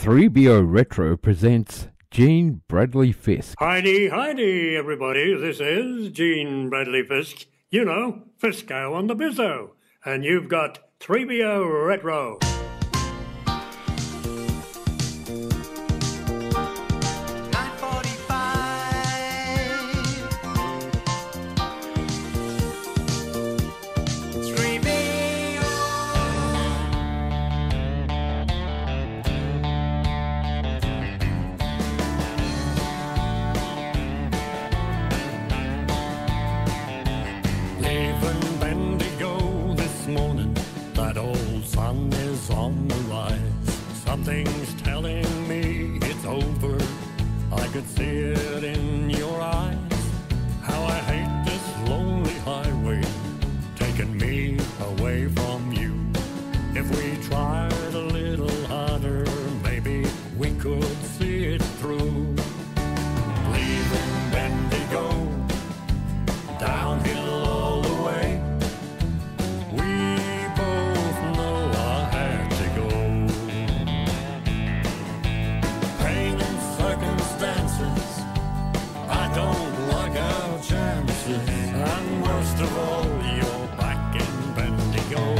3BO Retro presents Gene Bradley Fisk. Heidi, everybody. This is Gene Bradley Fisk. You know, Fisco on the Bizzo. And you've got 3BO Retro. Something's telling me it's over. I could see it in your eyes. How I hate this lonely highway, taking me away from you. If we tried a little harder, maybe we could see it through. Leaving Bendigo, downhill all the way. We both know I had to go. Circumstances, I don't like our chances, and worst of all, you're back in Bendigo.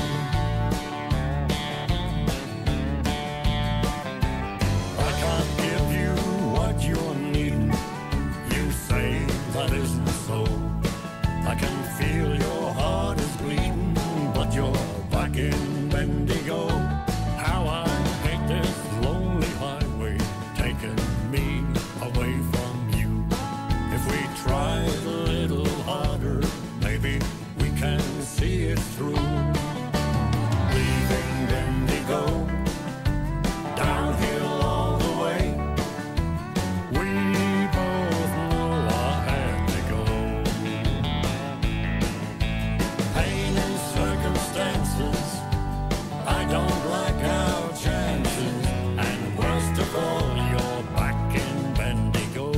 I can't give you what you're needing. You say that isn't so. I can feel your heart is bleeding, but you're back in Bendigo. How I hate this lonely highway, taking me away from you. If we try a little harder, maybe we can see it through. Leaving Bendigo, downhill all the way. We both know I had to go. Pain and circumstances, I don't like our chances, and worst of all, you're back in Bendigo.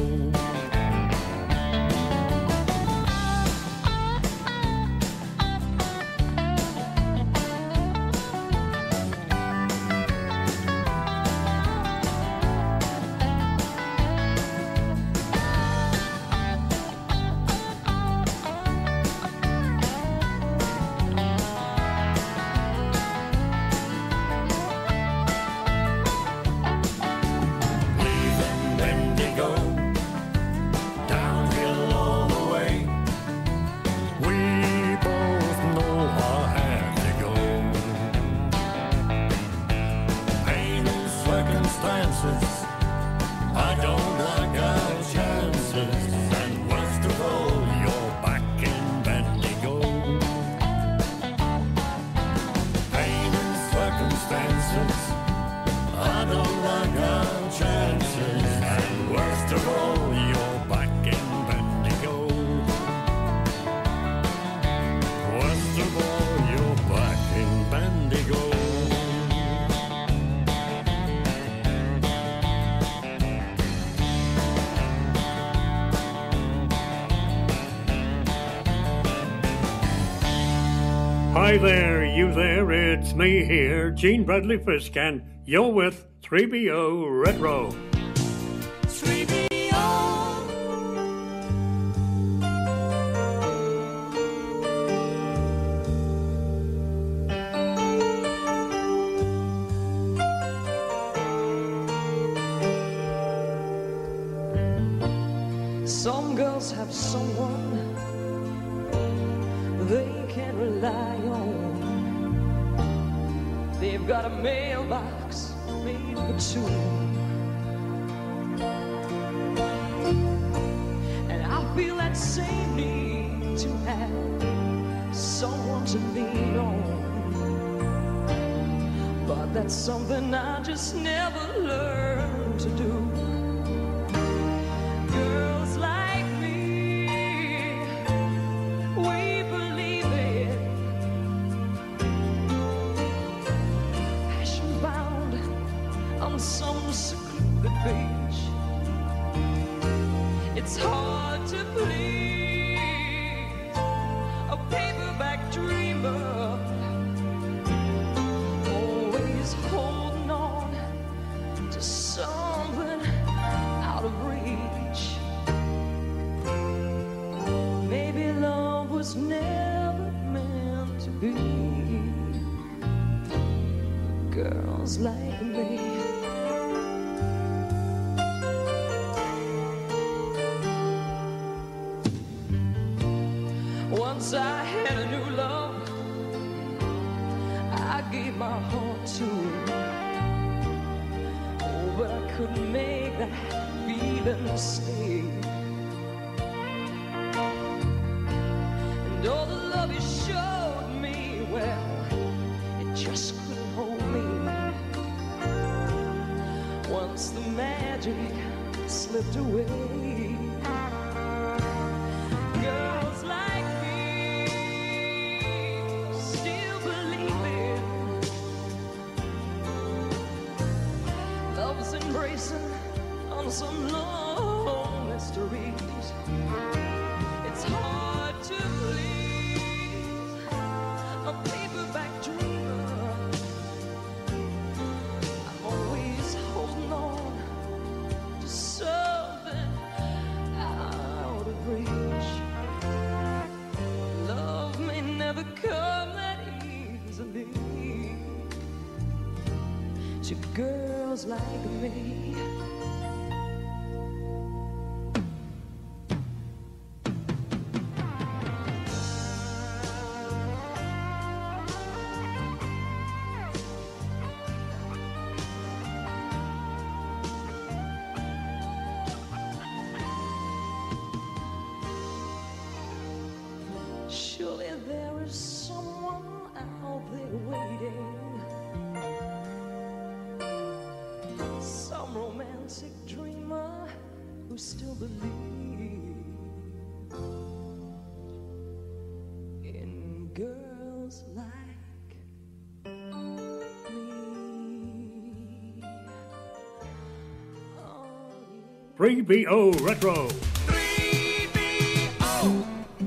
I don't like our chances, and worst of all, you're back in Bendigo. Pain and circumstances, I don't like our chances, and worst of all, you're back in Bendigo. Worst of all, you're back in Bendigo. Hi there, you there, it's me here, Gene Bradley Fisk, and you're with 3BO Retro. 3BO. Some girls have someone they can rely on. They've got a mailbox made for two, and I feel that same need to have someone to lean on. But that's something I just never learned to do. Girls like me, we believe it. Passion bound on some secluded beach. It's hard to please a paperback dreamer, always holding on me. Once I had a new love, I gave my heart to it. Oh, but I couldn't make that feeling stay. And all the love he showed me, well, it just couldn't hold me. Once the magic slipped away. Girls like me still believe in love's embracing on some long mysteries. It's hard to please a paperback dreamer. I'm always holding on to something out of reach. Love may never come that easily to girls like me. Surely there is someone out there waiting, some romantic dreamer who still believes in girls like me. Oh, yeah. 3BO Retro. 3BO.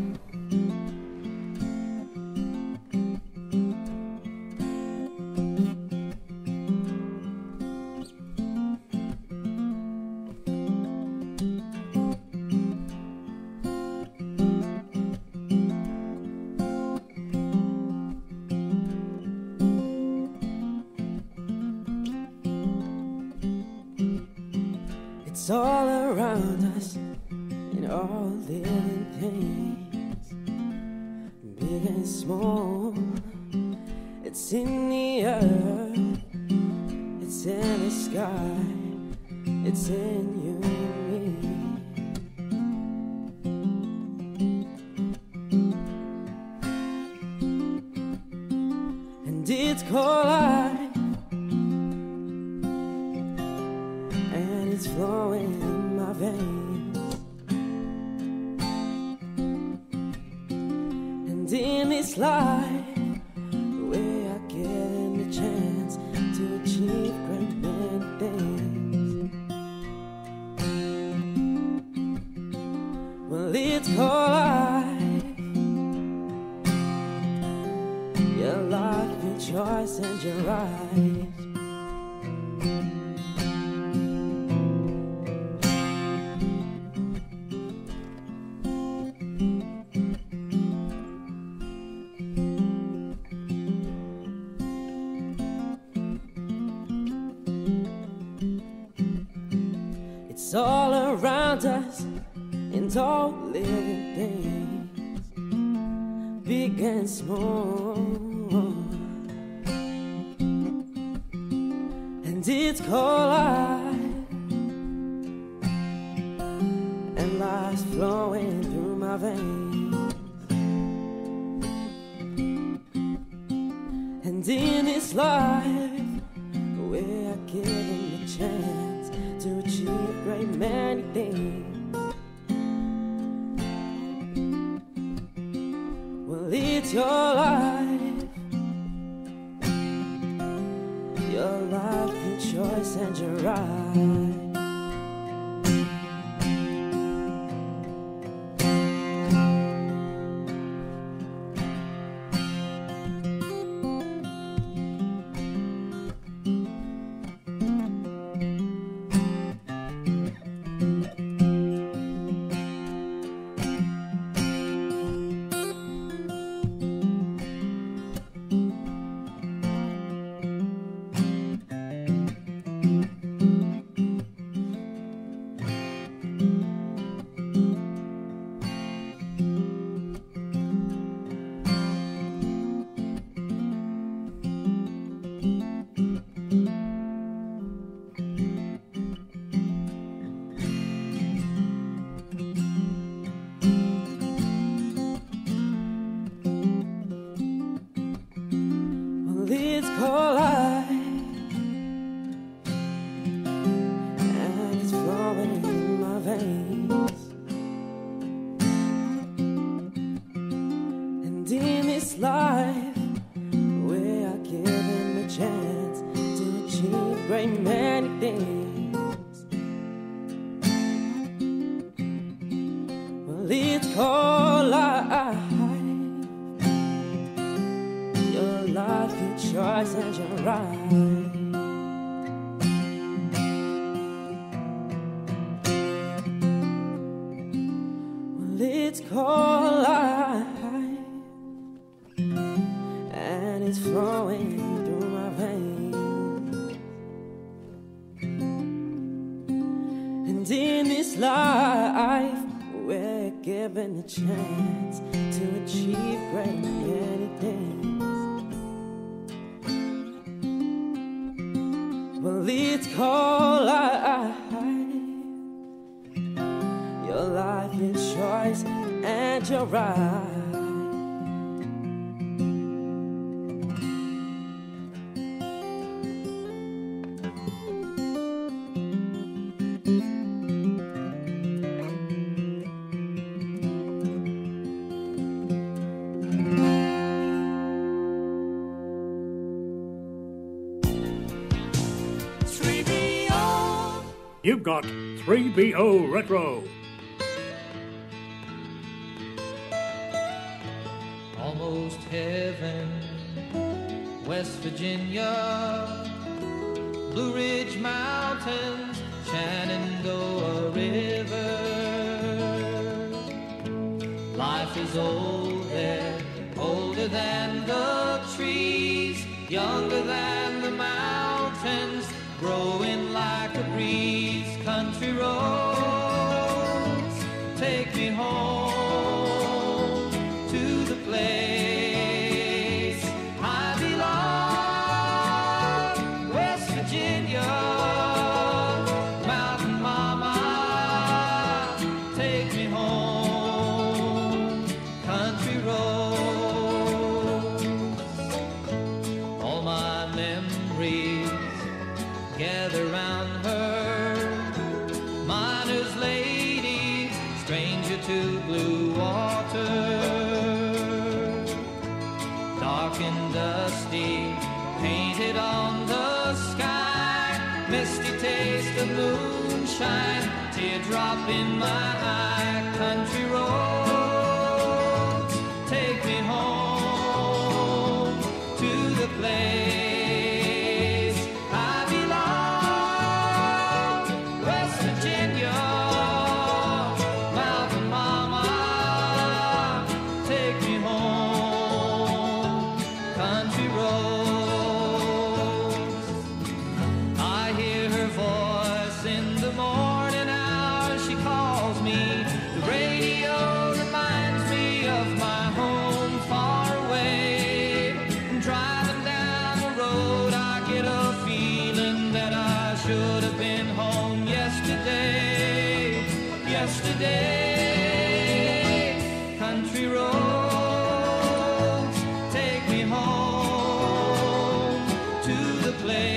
It's all around us in all living things, big and small. It's in the earth, it's in the sky, it's in you and me. And it's Colac, and it's flowing in my veins. And in this life, we are getting the chance to achieve great many things. Well, it's Colac, your life, your choice, and your right. It's all around us in all living things, big and small. And it's Colac, and life's flowing through my veins. And in this life, we are given the chance to achieve great many things. Well, it's your life, your choice, and your right. things. Well, it's called life. Your life, your choice, and your right. Well, it's called life, and it's flowing through my veins. And in this life, we're given a chance to achieve great many things. Well, it's called life. Your life, your choice, and your right. You've got 3BO Retro. Almost heaven, West Virginia, Blue Ridge Mountains, Shenandoah River. Life is old there, older than the trees, younger than the mountains, growing like a breeze. Country roads take me home to the place I belong. West Virginia, Mountain Mama, take me home. Country roads, all my memories gather round her. Miner's lady, stranger to blue water. Dark and dusty, painted on the sky. Misty taste of moonshine, teardrop in my eye. Country roads take me home to the place yesterday. Country roads take me home to the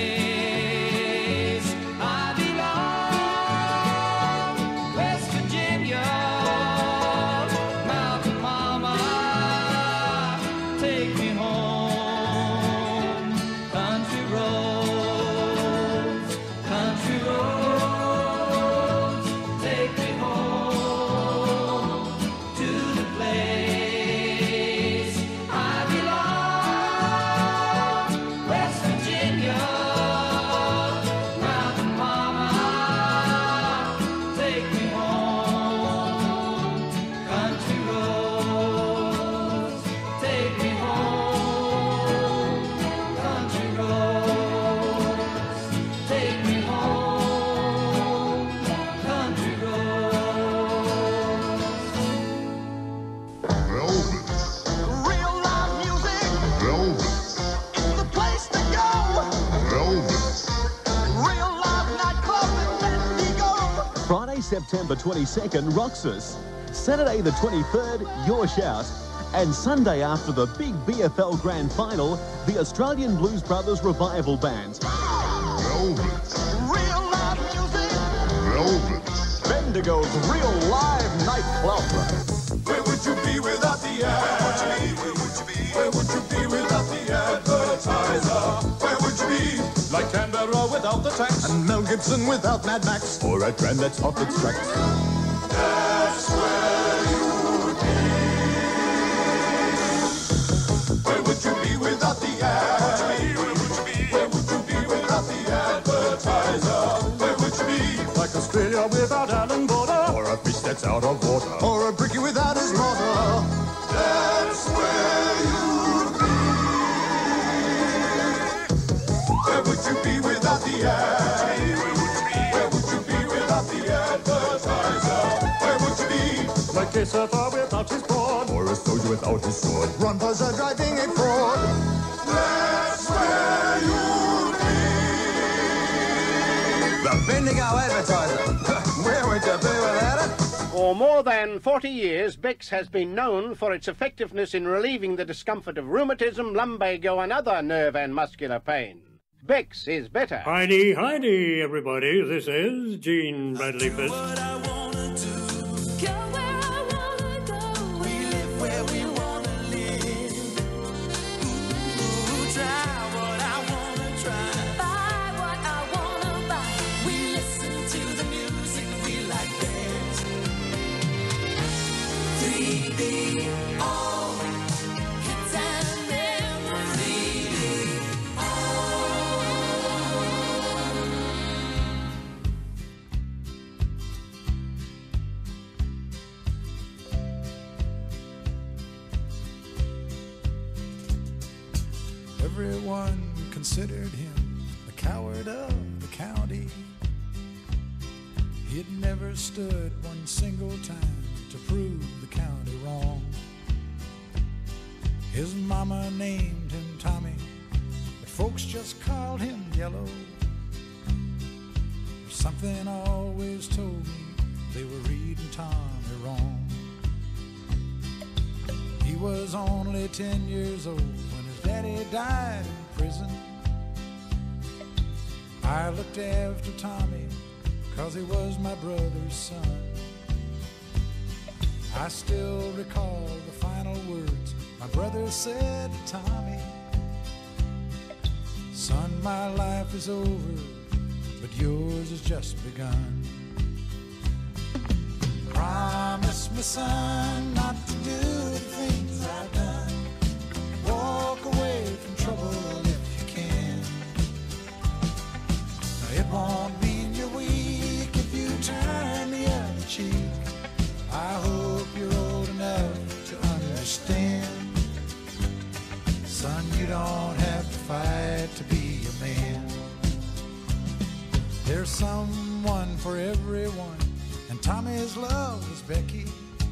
place I belong. West Virginia, Mountain Mama, take me home. Country roads, country roads. September 22nd, Roxas. Saturday the 23rd, Your Shout. And Sunday after the big BFL Grand Final, the Australian Blues Brothers Revival Band. Velvet. Real live music. Velvet. Bendigo's real live nightclub. Where would you be without the ad? Where would you be? Where would you be without the advertiser? Where would you be? Like Canberra without the tax. And Mel Gibson without Mad Max. Or a tram that's off its tracks. That's where you'd be. Where would you be without the ad? Where would you be? Where would you be without the advertiser? Where would you be? Like Australia without Alan Border. Or a fish that's out of water. Or a brickie without his mortar. That's where you'd be. Where would you be without the ad? Where would you be without the advertiser? Where would you be? Like Kesava without his board. Or a soldier without his sword. Ron Buzzer driving a Ford. That's where you'd be. The Bendigo advertiser. Where would you be without it? For more than 40 years, Bex has been known for its effectiveness in relieving the discomfort of rheumatism, lumbago and other nerve and muscular pain. Bex is better. Heidi, Heidi, everybody. This is Gene Bradley Fisk. Everyone considered him the coward of the county. He'd never stood one single time to prove the county wrong. His mama named him Tommy, but folks just called him Yellow. Something always told me they were reading Tommy wrong. He was only 10 years old when his daddy died in prison. I looked after Tommy 'cause he was my brother's son. I still recall the final words my brother said to Tommy. Son, my life is over, but yours has just begun. Promise me, son, not to do the things I've done. Walk away from trouble if you can. Now, it won't mean you're weak if you turn the other cheek. I hope you're old enough to understand. Son, you don't have to fight to be a man. There's someone for everyone, and Tommy's love was Becky.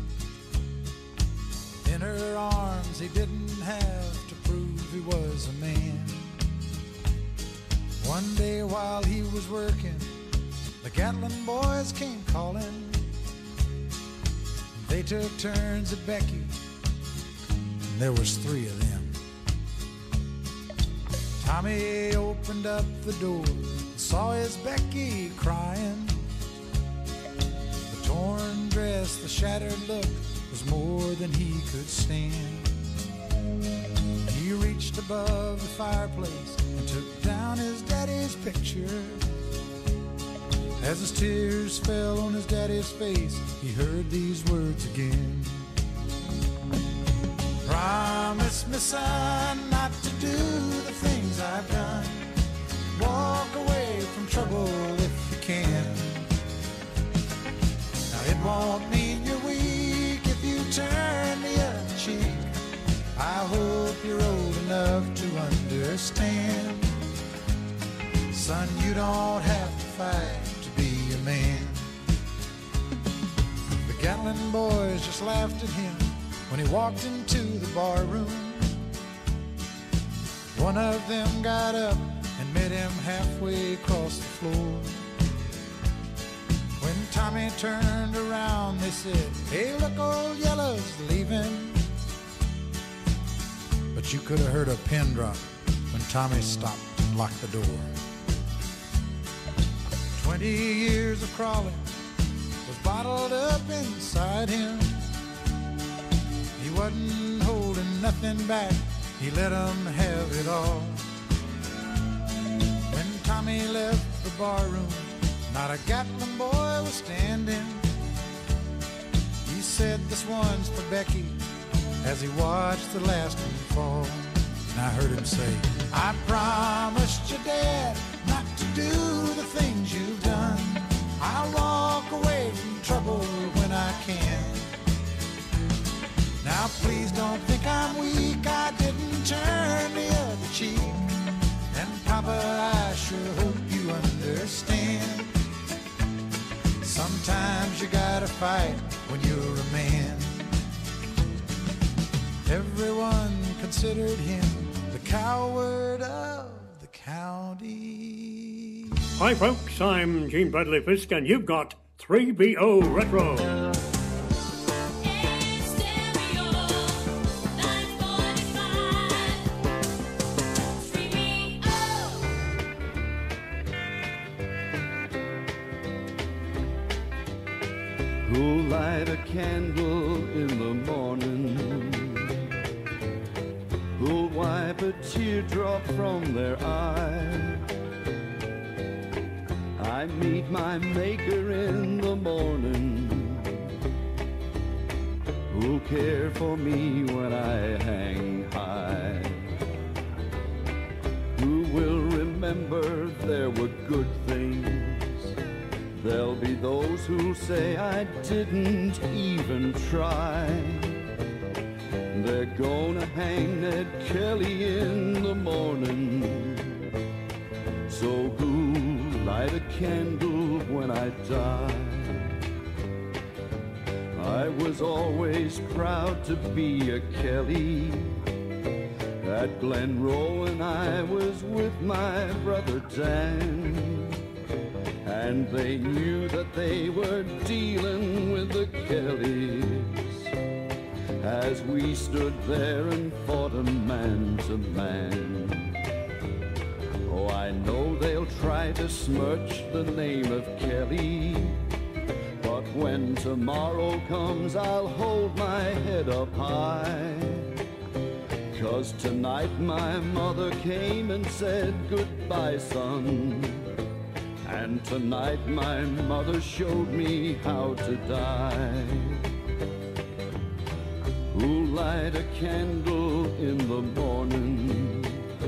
In her arms he didn't have to prove he was a man. One day while he was working, the Gatlin boys came calling. They took turns at Becky, and there was 3 of them. Tommy opened up the door and saw his Becky crying. The torn dress, the shattered look was more than he could stand. He reached above the fireplace and took down his daddy's picture. As his tears fell on his daddy's face, he heard these words again. Promise me, son, not to do the things I've done. Walk away from trouble if you can. Now, it won't mean you're weak if you turn the other cheek. I hope you're old enough to understand. Son, you don't have to fight to be a man. The Gatlin boys just laughed at him when he walked into the bar room. One of them got up and met him halfway across the floor. When Tommy turned around, they said, "Hey, look, old Yellow's leaving." But you could have heard a pin drop when Tommy stopped and locked the door. 20 years of crawling was bottled up inside him. He wasn't holding nothing back, he let them have it all. When time he left the barroom, not a Gatlin boy was standing. He said, "This one's for Becky," as he watched the last one fall. And I heard him say, "I promised your dad not to do the things you've done. I'll walk away from trouble when I can. Now please don't think I'm weak, I didn't turn the other cheek. And Papa, I sure hope you understand. Sometimes you gotta fight when you're a man." Everyone considered him the coward of the county. Hi folks, I'm Gene Bradley Fisk and you've got 3BO Retro. Who'll light a candle in the morning? Who'll wipe a teardrop from their eye? I meet my maker in the morning. Who'll care for me when I hang high? Who will remember there were good things? There'll be those who'll say I didn't even try. They're gonna hang Ned Kelly in the morning. So who'll light a candle when I die? I was always proud to be a Kelly. At Glenroe I was with my brother Dan. And they knew that they were dealing with the Kellys as we stood there and fought a man to man. Oh, I know they'll try to smirch the name of Kelly, but when tomorrow comes I'll hold my head up high. 'Cause tonight my mother came and said, "Goodbye, son." And tonight my mother showed me how to die. Who'll light a candle in the morning?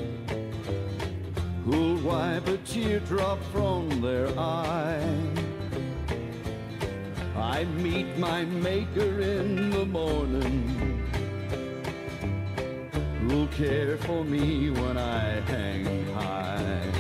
Who'll wipe a teardrop from their eye? I meet my maker in the morning. Who'll care for me when I hang high?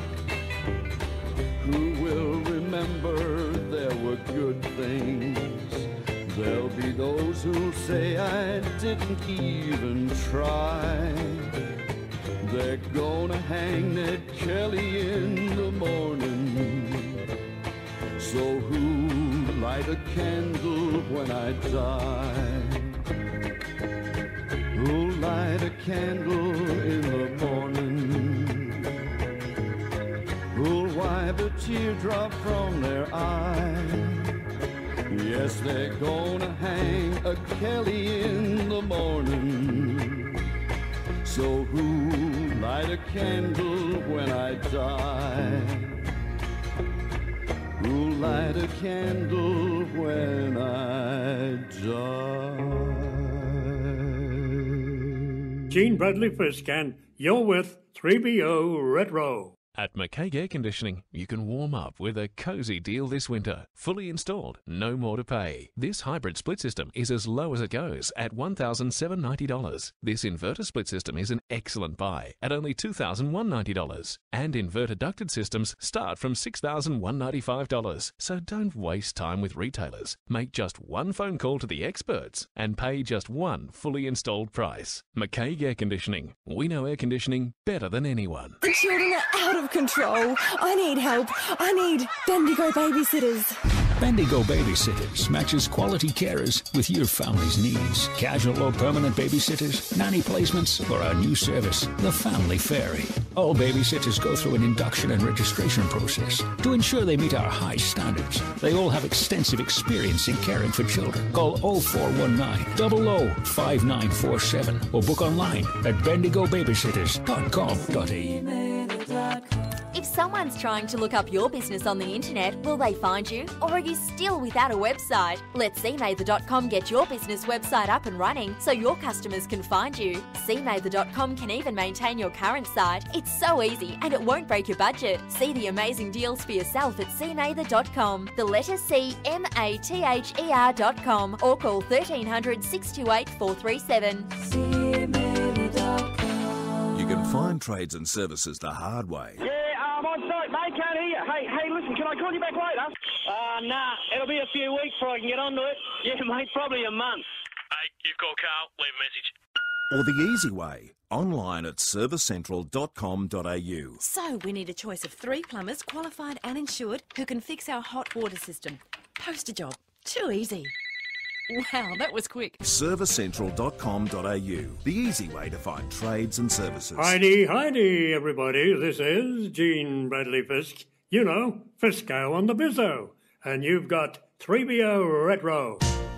Who will remember there were good things? There'll be those who'll say I didn't even try. They're gonna hang Ned Kelly in the morning. So who'll light a candle when I die? Who'll light a candle in the morning? Who'll wipe a teardrop from their eye? Yes, they're gonna hang a Kelly in the morning. So who'll light a candle when I die? Who'll light a candle when I die? Gene Bradley Fisk and you're with 3BO Retro. At McCaig Air Conditioning, you can warm up with a cosy deal this winter. Fully installed, no more to pay. This hybrid split system is as low as it goes at $1,790. This inverter split system is an excellent buy at only $2,190. And inverter ducted systems start from $6,195. So don't waste time with retailers. Make just one phone call to the experts and pay just one fully installed price. McCaig Air Conditioning. We know air conditioning better than anyone. The children are out of control. I need help. I need Bendigo babysitters. Bendigo Babysitters matches quality carers with your family's needs. Casual or permanent babysitters, nanny placements, or our new service, the Family Ferry. All babysitters go through an induction and registration process to ensure they meet our high standards. They all have extensive experience in caring for children. Call 0419 00 5947 or book online at bendigobabysitters.com.au. If someone's trying to look up your business on the internet, will they find you? Or are you still without a website? Let cmather.com get your business website up and running so your customers can find you. cmather.com can even maintain your current site. It's so easy and it won't break your budget. See the amazing deals for yourself at cmather.com. The letter C, mather.com, or call 1300 628 437. You can find trades and services the hard way. Yeah, I'm on site, mate. Can't hear you. Hey, listen, can I call you back later? Nah, it'll be a few weeks before I can get onto it. Yeah, mate, probably a month. Hey, you've called Carl. Leave a message. Or the easy way, online at servicecentral.com.au. So we need a choice of 3 plumbers, qualified and insured, who can fix our hot water system. Post a job. Too easy. Wow, that was quick. servicecentral.com.au, the easy way to find trades and services. Heidi, everybody. This is Gene Bradley Fisk. You know, Fisco on the Bizzo. And you've got 3BO Retro.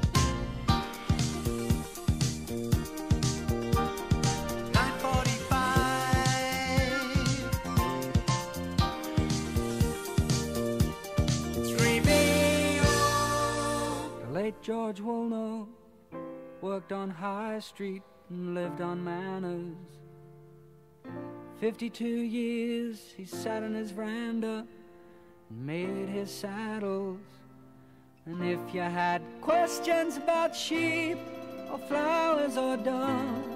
Late George Woolnough worked on High Street and lived on Manners. 52 years he sat on his veranda and made his saddles. And if you had questions about sheep or flowers or doves,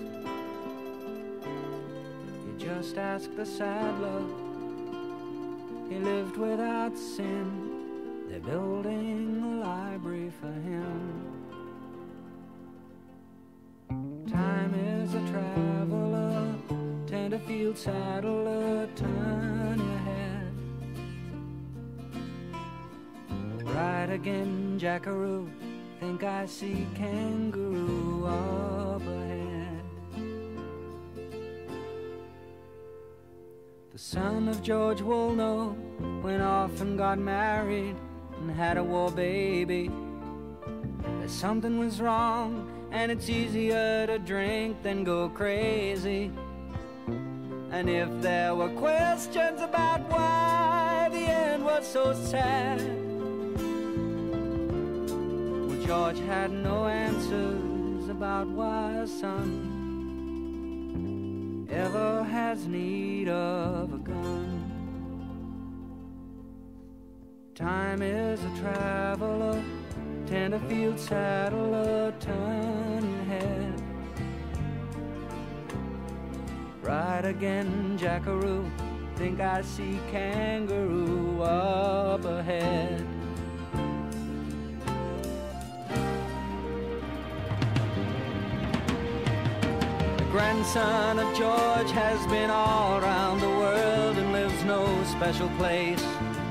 you just ask the saddler. He lived without sin. They're building a library for him. Time is a traveler, Tenterfield saddler, turn your head. Right again, jackaroo, think I see kangaroo up ahead. The son of George Woolnough went off and got married and had a war baby. But something was wrong, and it's easier to drink than go crazy. And if there were questions about why the end was so sad, well, George had no answers about why a son ever has need of a gun. Time is a traveler, Tenterfield saddler, turn your head. Right again, jackaroo, think I see kangaroo up ahead. The grandson of George has been all around the world and lives no special place.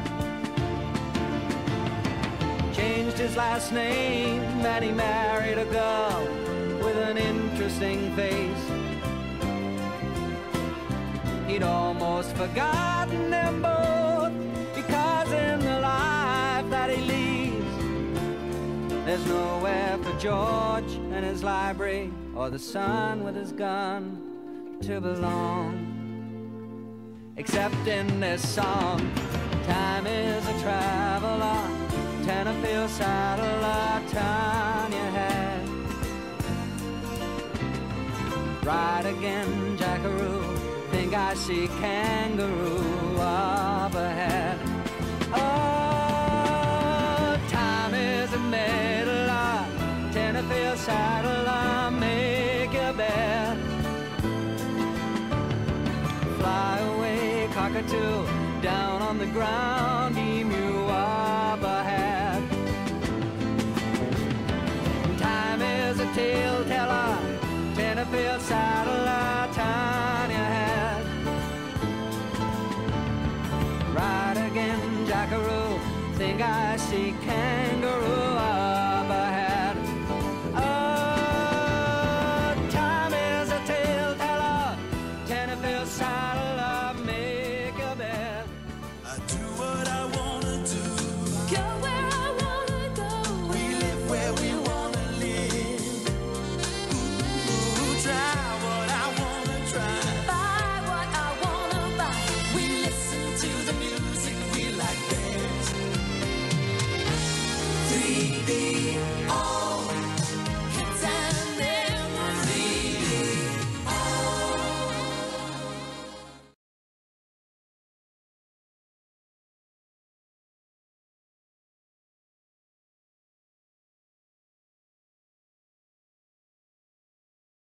Changed his last name and he married a girl with an interesting face. He'd almost forgotten them both, because in the life that he leads, there's nowhere for George and his library or the son with his gun to belong. Except in this song, time is a traveler, Tenterfield saddler, turn your head. Ride again, jackaroo, think I see kangaroo up ahead. Oh, time is a meddler, Tenterfield saddler, make your bed. Fly away, cockatoo, down on the ground, emu up ahead. Time is a tale teller, Tenterfield saddler, turn your head. Ride again, jackaroo, think I see kangaroo